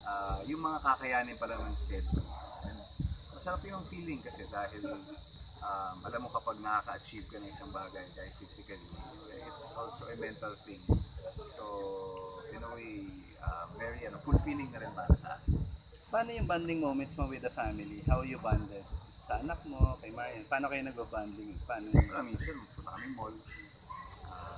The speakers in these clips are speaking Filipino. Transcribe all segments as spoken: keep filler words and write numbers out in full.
uh, yung mga kakayanin pala ng schedule. And masarap yung feeling kasi dahil um, alam mo kapag nakaka-achieve ka ng isang bagay dahil physically, it's also a mental thing. So, in a way, uh, very ano, fulfilling na rin para sa akin. Paano yung bonding moments mo with the family? How you bonded? Sa anak mo, kay Marian? Paano kayo nag-bonding? Paano yung... Uh, minsan, punta kami mall. Uh,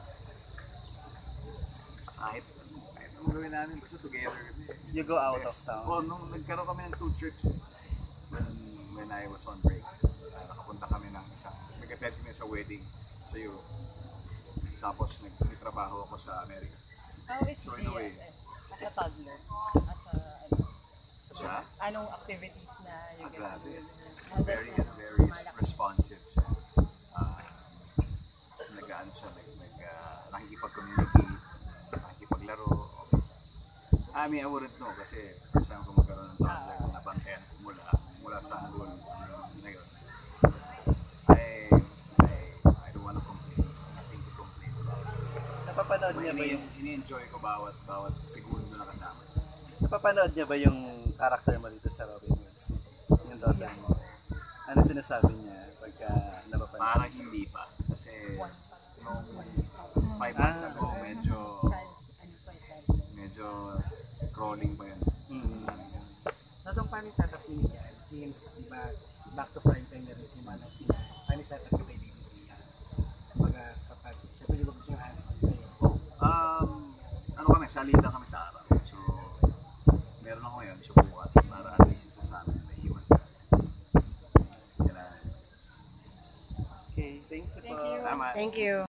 kahit, kahit anong gawin namin, basta together kami. You go out Yes. of town? Oh, nung nagkaroon kami ng two trips eh, when, when I was on break. Uh, nakapunta kami ng isang, nag-attend kami sa wedding sa Europe. Tapos nagtrabaho ako sa Amerika. How is So, in a way, as a toddler? As a, ano, siya? anong activities na you Ah, get grabe. to do? Very, very responsive siya. Uh, nag-ano siya, nag, nag, uh, nakikipag-communicate, nakikipaglaro. I mean, I wouldn't know kasi first time ko magkaroon ng toddler na bantayan mula, mula sa anggol ngayon. I, I, I don't wanna complain. Nothing to complain about. Napapanood niya ba Ini- yung... Ini-enjoy ko bawat, bawat segundo na kasama. Napapanood niya ba yung character mo dito sa Robin Hoods? Yung daughter mo? Ano sinasabi niya pagka napapanood? Parang hindi pa. Kasi nung five months Ah. ago, medyo Ano po ito? medyo crawling pa yun. Mm. So, itong funny setup ni Miguel, since, di ba, back to prime time na rin si Manang sila, funny setup ni Baby Lucia. Kumbaga, kapag, syempre, di ba gusto yung hands-on kayo? Um, ano kami, salita kami sa araw. So, meron ako ngayon, so bukas, para at least isa sa amin, may iwan sa akin. Kailangan. Okay, thank you Thank po. you. Tama. Thank you.